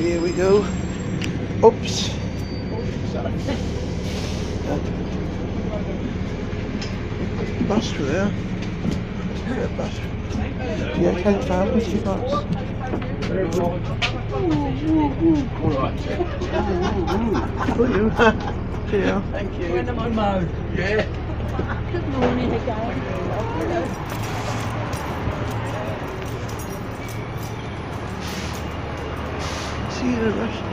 Here we go. Oops. Bus through there. Yeah, bus. Yeah, 10,000 bucks. For you. Yeah. Thank you. When am I mowed? Yeah. Good morning again. See you the rest.